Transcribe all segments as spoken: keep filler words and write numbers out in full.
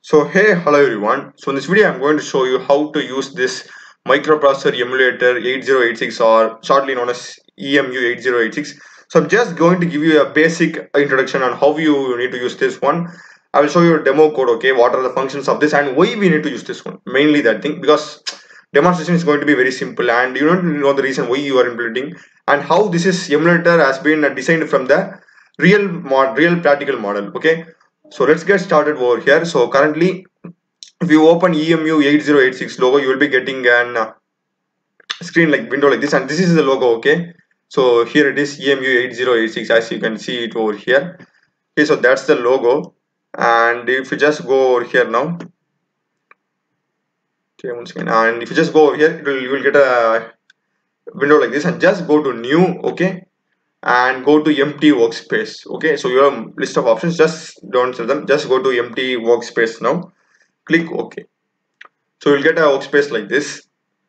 So hey, hello everyone. So in this video I'm going to show you how to use this microprocessor emulator eight zero eight six, or shortly known as E M U eight zero eight six. So I'm just going to give you a basic introduction on how you need to use this one. I will show you a demo code, okay, what are the functions of this and why we need to use this one. Mainly that thing, because demonstration is going to be very simple and you don't know the reason why you are implementing and how this is emulator has been designed from the real mod real practical model. Okay, so let's get started over here. So currently if you open E M U eight zero eight six logo, you will be getting an uh, screen like window like this, and this is the logo. Okay, so here it is, E M U eight zero eight six, as you can see it over here. Okay, so that's the logo, and if you just go over here now, okay, once again, and if you just go over here, it will, you will get a window like this, and just go to new. Okay, and go to empty workspace. Okay, so you have a list of options, just don't sell them, just go to empty workspace now, click OK. So you'll get a workspace like this.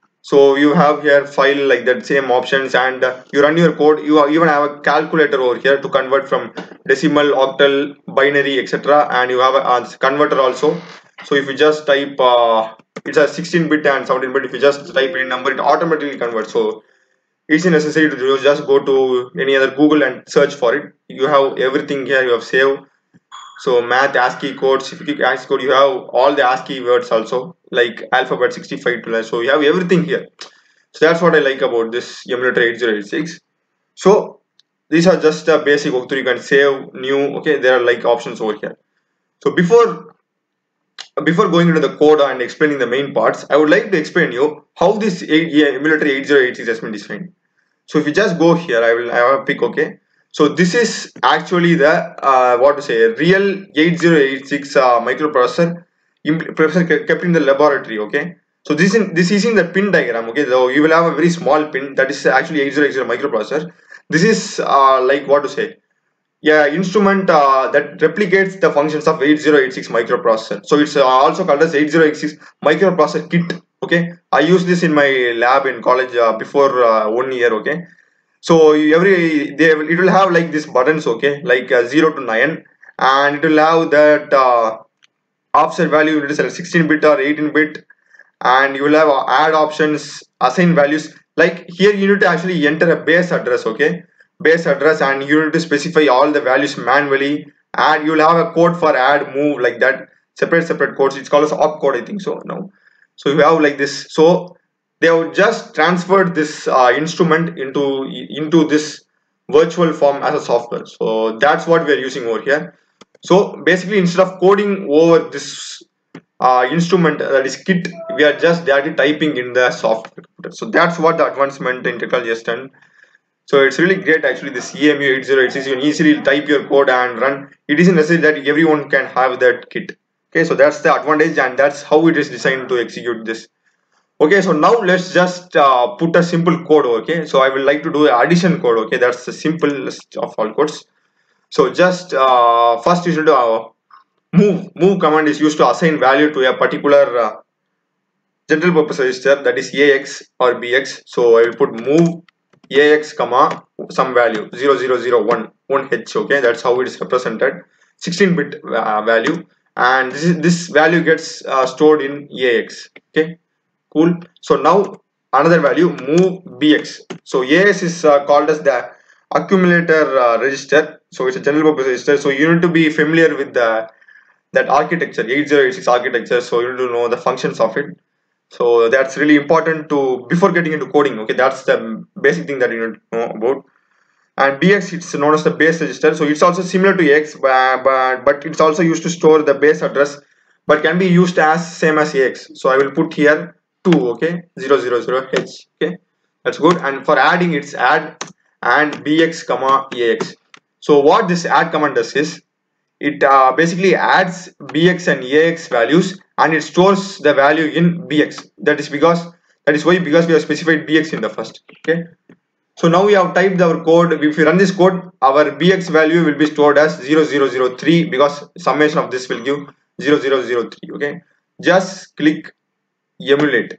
So you have here file like that, same options, and uh, you run your code. You even have a calculator over here to convert from decimal, octal, binary, etc., and you have a, a converter also. So if you just type uh, it's a sixteen bit and seventeen bit, if you just type any number, it automatically converts. So it's necessary to do, just go to any other Google and search for it. You have everything here, you have saved. So math, ASCII codes, if you click ASCII code, you have all the ASCII words also, like alphabet sixty-five to, so you have everything here. So that's what I like about this emulator eight zero eight six. So these are just a basic walkthrough. You can save, new. Okay, there are like options over here. So before before going into the code and explaining the main parts, I would like to explain you how this eight, yeah, emulator eight zero eight six has been designed. So if you just go here, I will I have a pick. Okay, so this is actually the uh, what to say, real eight zero eight six uh, microprocessor processor kept in the laboratory. Okay, so this in this is in the pin diagram. Okay, so you will have a very small pin that is actually eight zero eight zero microprocessor. This is uh, like what to say, yeah, instrument uh, that replicates the functions of eight zero eight six microprocessor. So it's uh, also called as eight zero eight six microprocessor kit. Okay, I used this in my lab in college uh, before uh, one year. Okay, so every they will, it will have like these buttons. Okay, like uh, zero to nine, and it will have that uh, offset value. It is a sixteen bit or eighteen bit, and you will have uh, add options, assign values. Like here you need to actually enter a base address. Okay, base address, and you need to specify all the values manually, and you will have a code for add, move, like that, separate separate codes. It's called as opcode, I think so now. So you have like this. So they have just transferred this uh, instrument into into this virtual form as a software. So that's what we are using over here. So basically, instead of coding over this uh, instrument, uh, that is kit, we are just directly typing in the software. So that's what the advancement in technology has done. So it's really great actually, this E M U eight zero eight six. You can easily type your code and run. It isn't necessary that everyone can have that kit. Okay, so that's the advantage, and that's how it is designed to execute this. Okay, so now let's just uh, put a simple code. Okay, so I will like to do addition code. Okay, that's the simplest of all codes. So just uh, first you should uh, move move command is used to assign value to a particular uh, general purpose register, that is A X or B X. So I will put move A X comma some value zero zero zero one one H. Okay, that's how it is represented, sixteen bit uh, value, and this is this value gets uh, stored in A X. Okay, cool. So now another value, move B X. So A X is uh, called as the accumulator uh, register. So it's a general purpose register. So you need to be familiar with the that architecture, eight zero eight six architecture. So you need to know the functions of it. So that's really important to before getting into coding. Okay, that's the basic thing that you need to know about. And B X, it's known as the base register. So it's also similar to X, but, but but it's also used to store the base address, but can be used as same as A X. So I will put here two. Okay, zero zero zero H. Okay, that's good. And for adding, it's add and B X comma A X. So what this add command does is, it uh, basically adds B X and A X values, and it stores the value in B X. That is because that is why because we have specified B X in the first. Okay, so now we have typed our code. If we run this code, our B X value will be stored as zero zero zero three, because summation of this will give zero zero zero three. Okay, just click emulate.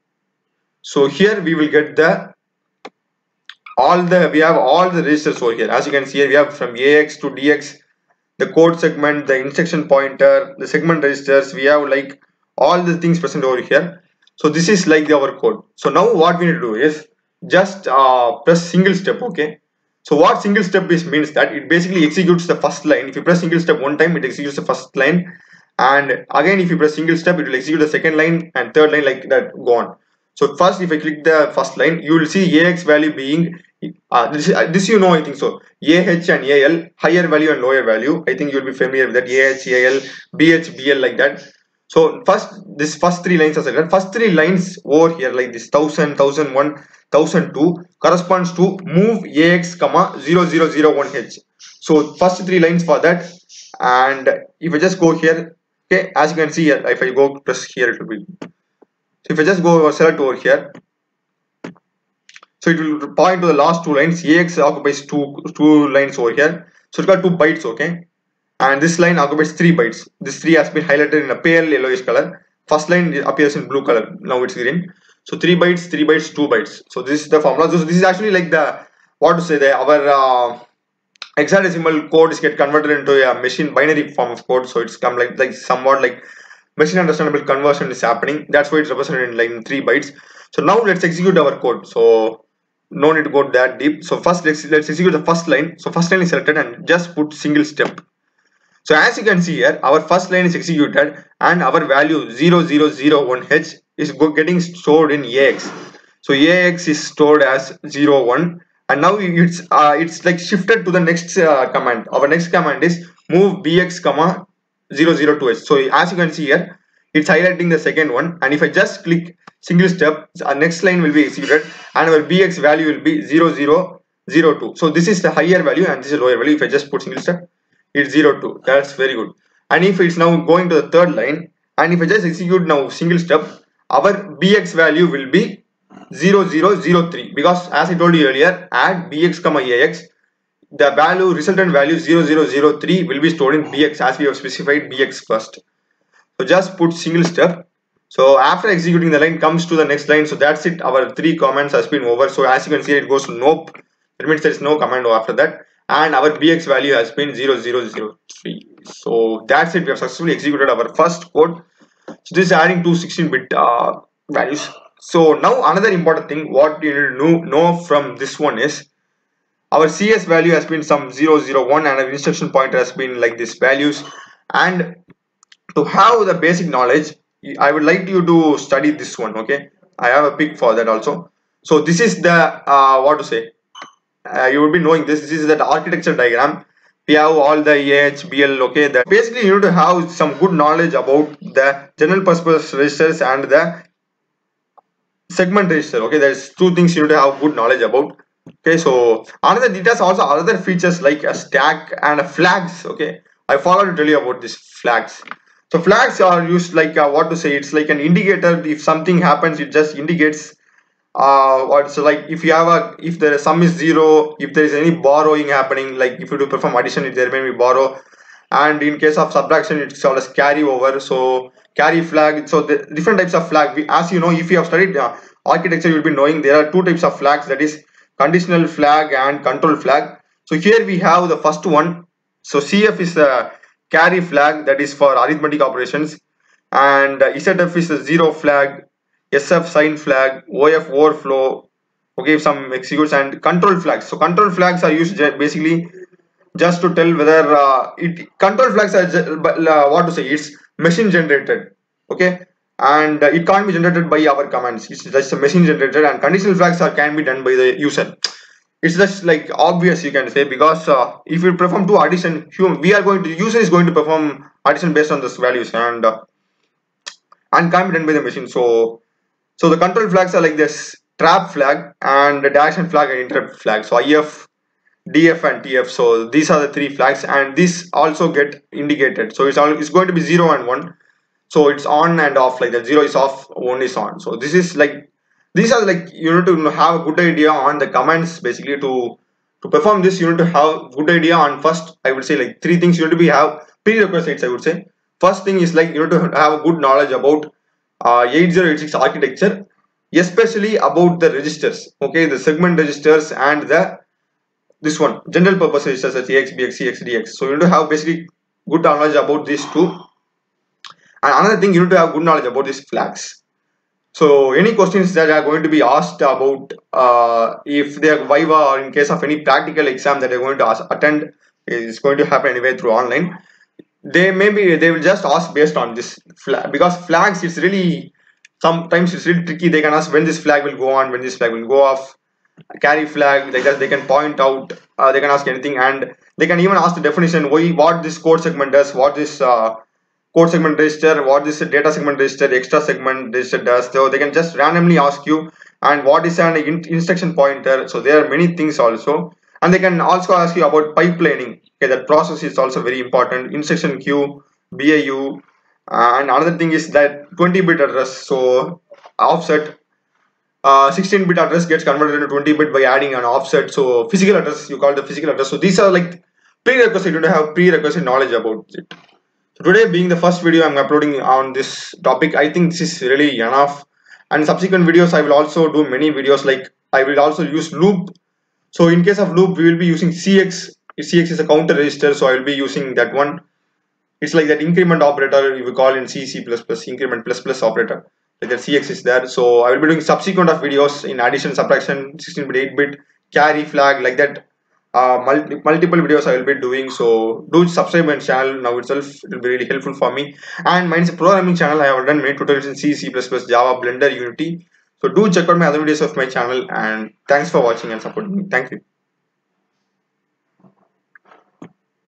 So here we will get the all the we have all the registers over here. As you can see here, we have from A X to D X. the code segment, the instruction pointer, the segment registers. We have like all the things present over here. So this is like our code. So now what we need to do is just uh, press single step. Okay. So what single step is means that it basically executes the first line. If you press single step one time, it executes the first line, and again if you press single step, it will execute the second line and third line, like that, go on. So first, if I click the first line, you will see A X value being uh, this, uh, this you know, I think so. A H and A L, higher value and lower value. I think you will be familiar with that. A H, A L, B H, B L, like that. So first, this first three lines are like first three lines over here, like this thousand, thousand one, thousand two corresponds to move A X comma zero zero zero one H. So first three lines for that. And if I just go here, okay, as you can see here, if I go press here, it will be. So if I just go select over here, so it will point to the last two lines. A X occupies two two lines over here. So it's got two bytes, okay. And this line occupies three bytes. This three has been highlighted in a pale yellowish color. First line appears in blue color. Now it's green. So three bytes, three bytes, two bytes. So this is the formula. So this is actually like the what to say the our uh, hexadecimal code is get converted into a machine binary form of code. So it's come like like somewhat like machine understandable conversion is happening. That's why it's represented in like in three bytes. So now let's execute our code. So no need to go that deep. So first let's let's execute the first line. So first line is selected and just put single step. So as you can see here, our first line is executed and our value zero zero zero one H is getting stored in A X. So A X is stored as zero one, and now it's uh, it's like shifted to the next uh, command. Our next command is move B X comma zero zero two H. So as you can see here, it's highlighting the second one, and if I just click single step, our next line will be executed and our B X value will be zero zero zero two. So this is the higher value and this is lower value. If I just put single step, it's zero two. That's very good. And if it's now going to the third line, and if I just execute now single step, our B X value will be zero zero zero three, because as I told you earlier, add B X comma A X, the value resultant value zero zero zero three will be stored in B X as we have specified B X first. So just put single step. So after executing the line comes to the next line. So that's it. Our three commands has been over. So as you can see, it goes to nope. That means there is no command after that. And our B X value has been zero zero zero three. So that's it. We have successfully executed our first code. So this is adding two sixteen bit uh, values. So now another important thing what you need to know, know from this one is our C S value has been some zero zero one and our instruction pointer has been like this values. And to have the basic knowledge, I would like you to study this one. Okay, I have a pick for that also. So this is the uh, what to say. Uh, you will be knowing this. This is that architecture diagram. We have all the A H, B L. Okay, that basically you need to have some good knowledge about the general purpose registers and the segment register. Okay, there's two things you need to have good knowledge about. Okay, so another details also other features like a stack and a flags. Okay, I forgot to tell you about these flags. So flags are used like uh, what to say. It's like an indicator. If something happens, it just indicates. Uh, what so like if you have a if the sum is zero, if there is any borrowing happening, like if you do perform addition, there may be borrow, and in case of subtraction, it's called as carry over. So carry flag. So the different types of flag. We, as you know, if you have studied uh, architecture, you will be knowing there are two types of flags. That is conditional flag and control flag. So here we have the first one. So C F is the carry flag, that is for arithmetic operations, and uh, Z F is the zero flag, S F sign flag, O F overflow. Okay, some executes, and control flags. So control flags are used basically just to tell whether uh, it control flags are uh, what to say. It's machine generated. Okay, and uh, it can't be generated by our commands. It's just a machine generated, and conditional flags are can be done by the user. It's just like obvious, you can say, because uh, if you perform two addition, we are going to user is going to perform addition based on these values, and uh, and can't be done by the machine. So so the control flags are like this trap flag and the direction flag and interrupt flag. So I F, D F and T F. So these are the three flags, and these also get indicated. So it's all it's going to be zero and one. So it's on and off, like that. Zero is off, one is on. So this is like these are like you need to have a good idea on the commands. Basically, to to perform this, you need to have good idea on first. I would say like three things you need to be have prerequisites. I would say first thing is like you need to have a good knowledge about uh, eight zero eight six architecture, especially about the registers. Okay, the segment registers and the this one, general purpose registers as A X, B X, C X, D X. So you need to have basically good knowledge about these two. And another thing, you need to have good knowledge about these flags. So any questions that are going to be asked about uh, if they are Viva or in case of any practical exam that they're going to ask, attend, is going to happen anyway through online. They maybe they will just ask based on this flag, because flags, it's really sometimes it's really tricky. They can ask when this flag will go on, when this flag will go off, carry flag, like that. They can point out, uh, they can ask anything, and they can even ask the definition, why, what this code segment does, what this uh, code segment register, what this data segment register, extra segment register does. So they can just randomly ask you, and what is an in instruction pointer. So there are many things also, and they can also ask you about pipelining. Okay, that process is also very important. Instruction queue, B A U, and another thing is that twenty bit address. So offset, uh, sixteen bit address gets converted into twenty bit by adding an offset. So physical address, you call the physical address. So these are like prerequisite. You need to have prerequisite knowledge about it. So today being the first video I'm uploading on this topic, I think this is really enough. And subsequent videos I will also do many videos, like I will also use loop. So in case of loop, we will be using C X. C X is a counter register, so I will be using that one. It's like that increment operator you will call in C, C plus plus, increment plus plus operator. Like that C X is there. So I will be doing subsequent of videos in addition, subtraction, sixteen bit, eight bit, carry flag, like that. Uh, multi multiple videos I will be doing. So do subscribe my channel now itself. It will be really helpful for me. And mine is a programming channel. I have done many tutorials in C, C plus plus, Java, Blender, Unity. So do check out my other videos of my channel. And thanks for watching and supporting me. Thank you.